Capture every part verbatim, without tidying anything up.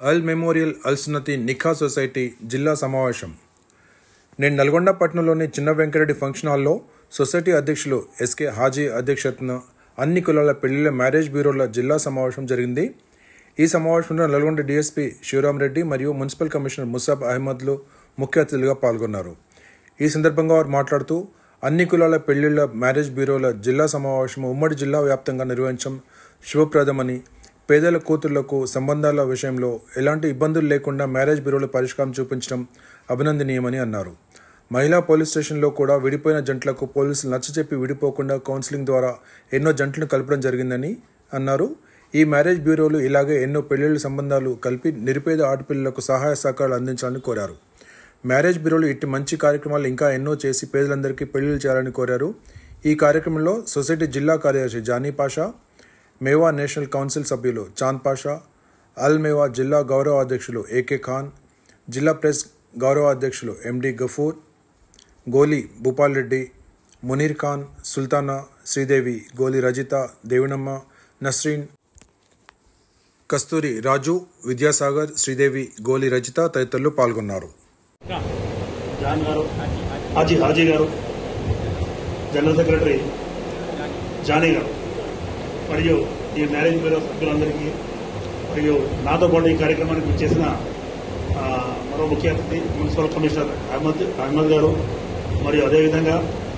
అల్ memorial అల్సున్నతి నిఖా society జిల్లా సమావేశం. నేను నల్గొండ పట్టణంలోని చిన్న వెంకరెడ్డి ఫంక్షన్ హాల్లో సొసైటీ అధ్యక్షులు ఎస్కే హాజీ అధ్యక్షతన అన్ని కులాల పెళ్లిళ్ల మ్యారేజ్ బ్యూరోల జిల్లా సమావేశం జరిగింది. ఈ సమావేశంలో నల్గొండ డీఎస్పీ శివరామ్ రెడ్డి మరియు మున్సిపల్ కమిషనర్ ముసాబ్ అహ్మద్లు ముఖ్య అతిథులుగా పాల్గొన్నారు. ఈ సందర్భంగా వారు మాట్లాడుతూ అన్ని కులాల పెళ్లిళ్ల మ్యారేజ్ బ్యూరోల జిల్లా సమావేశం ఉమ్మడి జిల్లా వ్యాప్తంగా నిర్వహించడం శుభప్రదమని, పేదల కూతుళ్లకు సంబంధాల విషయంలో ఎలాంటి ఇబ్బందులు లేకుండా మ్యారేజ్ బ్యూరోల పరిష్కారం చూపించడం అభినందనీయమని అన్నారు. మహిళా పోలీస్ స్టేషన్లో కూడా విడిపోయిన జంటలకు పోలీసులు నచ్చచెప్పి విడిపోకుండా కౌన్సిలింగ్ ద్వారా ఎన్నో జంటలను కలపడం జరిగిందని అన్నారు. ఈ మ్యారేజ్ బ్యూరోలు ఇలాగే ఎన్నో పెళ్లిళ్ల సంబంధాలు కలిపి నిరుపేద ఆడపిల్లలకు సహాయ సహకారాలు అందించాలని కోరారు. మ్యారేజ్ బ్యూరోలు ఇట్టి మంచి కార్యక్రమాలు ఇంకా ఎన్నో చేసి పేదలందరికీ పెళ్లిళ్లు చేయాలని కోరారు. ఈ కార్యక్రమంలో సొసైటీ జిల్లా కార్యదర్శి జానీ పాషా, మేవా నేషనల్ కౌన్సిల్ సభ్యులు చాంద్ పాషా, అల్ మేవా జిల్లా గౌరవ అధ్యక్షులు ఏకే ఖాన్, జిల్లా ప్రెస్ గౌరవ అధ్యక్షులు ఎండి గఫూర్, గోలి భూపాల్ రెడ్డి, మునీర్ ఖాన్, సుల్తానా, శ్రీదేవి, గోలి రజిత, దేవినమ్మ, నస్రీన్, కస్తూరి, రాజు, విద్యాసాగర్, శ్రీదేవి, గోలి రజిత తదితరులు పాల్గొన్నారు. జాన్ గారు, హాజీ హాజీ గారు, జనరల్ సెక్రటరీ జానీ గారు మరియు ఈ మ్యారేజ్ బ్యూరో సభ్యులందరికీ మరియు నాతో పాటు ఈ కార్యక్రమానికి చేసిన మరో ముఖ్య అతిథి మున్సిపల్ కమిషనర్ అహ్మద్ అహ్మద్ గారు మరియు అదేవిధంగా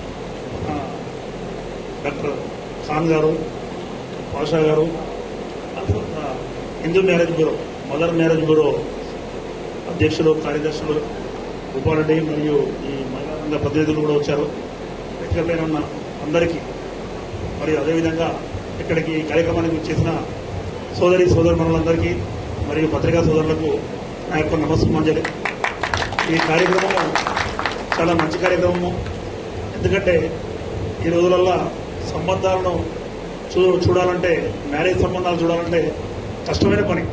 డాక్టర్ ఖాన్ గారు, పాషా గారు, Hindu marriage bureau mother marriage bureau అధ్యక్షులు, కార్యదర్శులు భూపారెడ్డి మరియు ఈ మహిళా రంగ ప్రతినిధులు కూడా వచ్చారు. ఎక్కడైనా ఉన్న అందరికీ మరియు అదేవిధంగా ఇక్కడికి ఈ కార్యక్రమానికి చేసిన సోదరి సోదరుమణులందరికీ మరియు పత్రికా సోదరులకు నా యొక్క నమస్కారాంజలి. ఈ కార్యక్రమం చాలా మంచి కార్యక్రమము. ఎందుకంటే ఈ రోజులల్లో సంబంధాలను చూ చూడాలంటే మ్యారేజ్ సంబంధాలు చూడాలంటే కష్టమైన పని.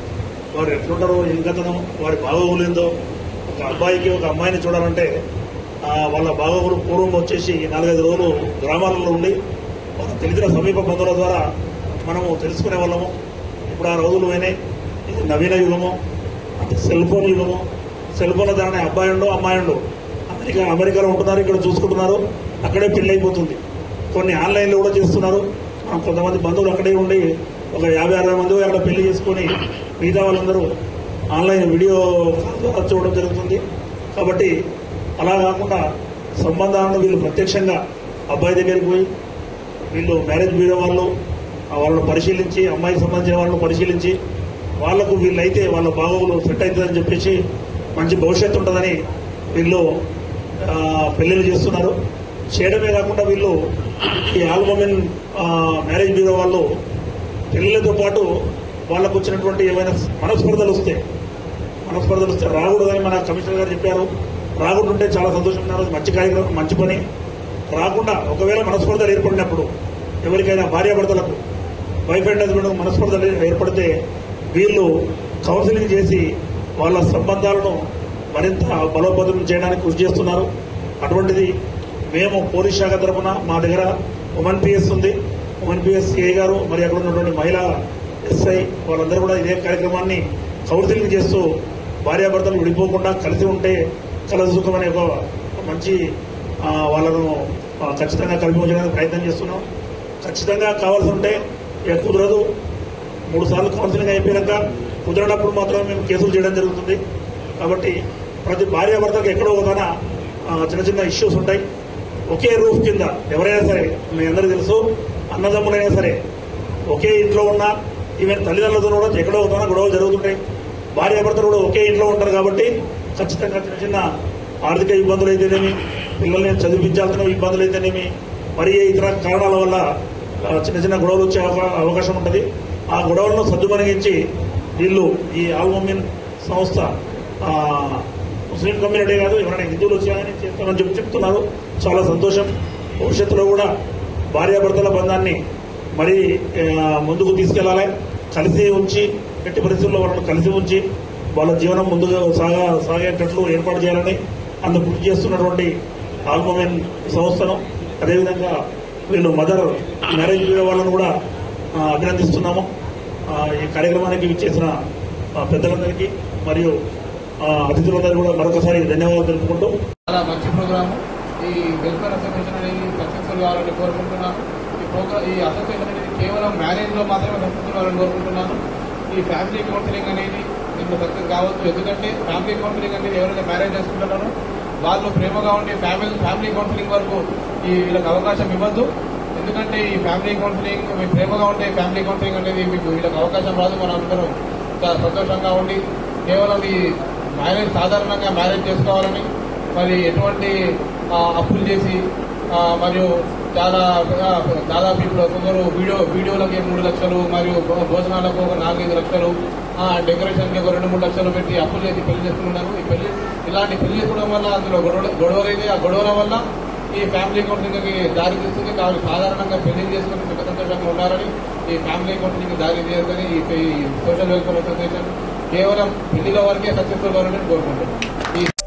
వారు ఎట్లుంటారో, ఏం కథనో, వారి బాగోగులేందో, ఒక అబ్బాయికి ఒక అమ్మాయిని చూడాలంటే వాళ్ళ బాగోగులు పూర్వం వచ్చేసి నాలుగైదు రోజులు గ్రామాలలో ఉండి వాళ్ళ తెలిసిన సమీప బంధువుల ద్వారా మనము తెలుసుకునే వాళ్ళము. ఇప్పుడు ఆ రోజులు పోయినాయి. ఇది నవీన యుగము, అంటే సెల్ ఫోన్ యుగము. సెల్ ఫోన్ల ద్వారానే అబ్బాయి ఉండో అమ్మాయి ఉండో అమెరికా అమెరికాలో ఉంటున్నారు, ఇక్కడ చూసుకుంటున్నారు, అక్కడే పెళ్లి అయిపోతుంది. కొన్ని ఆన్లైన్లో కూడా చేస్తున్నారు. కొంతమంది బంధువులు అక్కడే ఉండి ఒక యాభై అరవై మంది అక్కడ పెళ్లి చేసుకొని మిగతా వాళ్ళందరూ ఆన్లైన్ వీడియో ద్వారా చూడడం జరుగుతుంది. కాబట్టి అలా కాకుండా సంబంధాలను వీళ్ళు ప్రత్యక్షంగా అబ్బాయి దగ్గరికి పోయి వీళ్ళు మ్యారేజ్ బ్యూరో వాళ్ళు వాళ్ళను పరిశీలించి, అమ్మాయికి సంబంధించిన వాళ్ళను పరిశీలించి వాళ్లకు వీళ్ళైతే వాళ్ళ బాగోగులు సెట్ అవుతుందని చెప్పేసి మంచి భవిష్యత్తు ఉంటుందని వీళ్ళు పెళ్లిళ్ళు చేస్తున్నారు. చేయడమే కాకుండా వీళ్ళు ఈ ఆల్మోమెన్ మ్యారేజ్ బ్యూరో వాళ్ళు పెళ్లిళ్లతో పాటు వాళ్ళకు వచ్చినటువంటి ఏమైనా మనస్పర్ధలు వస్తే మనస్పర్ధలు వస్తే రాకూడదని మన కమిషనర్ గారు చెప్పారు. రాకుండా ఉంటే చాలా సంతోషం ఉన్నారు. మంచి కార్యక్రమం, మంచి పని. రాకుండా ఒకవేళ మనస్పర్ధలు ఏర్పడినప్పుడు ఎవరికైనా భార్యాభర్తలకు వైఫ్ అండ్ హస్బెండ్ మనస్పర్ధలు ఏర్పడితే వీళ్ళు కౌన్సిలింగ్ చేసి వాళ్ళ సంబంధాలను మరింత బలోపేతం చేయడానికి కృషి చేస్తున్నారు. అటువంటిది మేము పోలీస్ శాఖ తరఫున మా దగ్గర ఉమెన్ పిఎస్ ఉంది. ఉమెన్ పిఎస్ సిఐ గారు మరి అక్కడ ఉన్నటువంటి మహిళా ఎస్ఐ వాళ్ళందరూ కూడా ఇదే కార్యక్రమాన్ని కౌన్సిలింగ్ చేస్తూ భార్యాభర్తలు విడిపోకుండా కలిసి ఉంటే కలసుఖమనే ఒక మంచి వాళ్ళను ఖచ్చితంగా కలిపి ఉంచడానికి ప్రయత్నం చేస్తున్నాం. ఖచ్చితంగా కావాల్సి ఉంటే కుదరదు, మూడు సార్లు కౌన్సిలింగ్ అయిపోయాక కుదరనప్పుడు మాత్రమే మేము కేసులు చేయడం జరుగుతుంది. కాబట్టి ప్రతి భార్యాభర్తలకు ఎక్కడో ఒకన చిన్న చిన్న ఇష్యూస్ ఉంటాయి. ఒకే రూఫ్ కింద ఎవరైనా సరే, మీ అందరికీ తెలుసు, అన్నదమ్ములైనా సరే ఒకే ఇంట్లో ఉన్నా, ఈవెన్ తల్లిదండ్రులతో కూడా ఎక్కడో ఒకన గొడవలు జరుగుతుంటాయి. భార్యాభర్తలు కూడా ఒకే ఇంట్లో ఉంటారు. కాబట్టి ఖచ్చితంగా చిన్న చిన్న ఆర్థిక ఇబ్బందులు అయితేనేమి, పిల్లల్ని చదివించాల్సిన ఇబ్బందులు అయితేనేమి, మరి ఇతర కారణాల వల్ల చిన్న చిన్న గొడవలు వచ్చే అవకాశం ఉంటుంది. ఆ గొడవలను సద్దుమణిగించి వీళ్ళు ఈ ఆల్మోమిన్ సంస్థ ముస్లిం కమ్యూనిటీ కాదు, ఎవరైనా హిందువులు వచ్చాయని చేస్తామని చెప్పి చెప్తున్నారు. చాలా సంతోషం. భవిష్యత్తులో కూడా భార్యాభర్తల బంధాన్ని మరి ముందుకు తీసుకెళ్లాలి. కలిసి ఉంచి, ఎట్టి పరిస్థితుల్లో వాళ్ళని కలిసి ఉంచి వాళ్ళ జీవనం ముందుగా సాగా సాగేటట్లు ఏర్పాటు చేయాలని అందుకు కృషి చేస్తున్నటువంటి ఆల్మోమెన్ సంస్థను, అదేవిధంగా వీళ్ళు మదర్ మ్యారేజ్ బ్యూరో వాళ్ళను కూడా అభినందిస్తున్నాము. ఈ కార్యక్రమానికి విచ్చేసిన పెద్దలందరికీ మరియు అతిథులందరికీ కూడా మరొకసారి ధన్యవాదాలు తెలుపుకుంటూ చాలా మంచి ప్రోగ్రాము. ఈ వెల్ఫేర్ అసోసియేషన్ అనేది సక్సెస్ఫుల్ కావాలని కోరుకుంటున్నాను. ఈ ప్రోగ్రామ్ ఈ అసోసియేషన్ అనేది కేవలం మ్యారేజ్ లో మాత్రమే సక్సెస్ఫుల్ కావాలని కోరుకుంటున్నాను. ఈ ఫ్యామిలీ కౌన్సిలింగ్ అనేది దీంట్లో సక్సెస్ కావచ్చు. ఎందుకంటే ఫ్యామిలీ కౌన్సిలింగ్ అనేది ఎవరైతే మ్యారేజ్ చేసుకుంటున్నారో వాళ్ళు ప్రేమగా ఉండి ఫ్యామిలీ ఫ్యామిలీ కౌన్సిలింగ్ వరకు ఈ వీళ్ళకి అవకాశం ఇవ్వద్దు. ఎందుకంటే ఈ ఫ్యామిలీ కౌన్సిలింగ్ మీ ప్రేమగా ఉంటే ఫ్యామిలీ కౌన్సిలింగ్ అనేది మీకు వీళ్ళకి అవకాశం రాదు. మనం అందరం చాలా సంతోషంగా ఉండి కేవలం ఈ మ్యారేజ్ సాధారణంగా మ్యారేజ్ చేసుకోవాలని మరి ఎటువంటి అప్పులు చేసి మరియు చాలా దాదాపు ఇప్పుడు కొందరు వీడియో వీడియోలకి మూడు లక్షలు మరియు భోజనాలకు ఒక నాలుగైదు లక్షలు డెకరేషన్కి ఒక రెండు మూడు లక్షలు పెట్టి అప్పులు చేసి పెళ్లి చేసుకుంటున్నారు. ఈ పెళ్లి ఇలాంటి పెళ్లి చేసుకోవడం వల్ల అందులో గొడవ గొడవలు అయితే ఆ గొడవల వల్ల ఈ ఫ్యామిలీ కౌన్సిలింగ్కి దారి తీస్తుంది. కాబట్టి సాధారణంగా పెళ్లి చేసుకుని సుఖ సంతోషంగా ఉండాలని ఈ ఫ్యామిలీ కౌన్సిలింగ్ దారి తీయాలని ఈ సోషల్ వెల్ఫేర్ అసోసియేషన్ కేవలం పెళ్లిలో వరకే సక్సెస్ఫుల్ కావాలని కోరుకుంటున్నాం.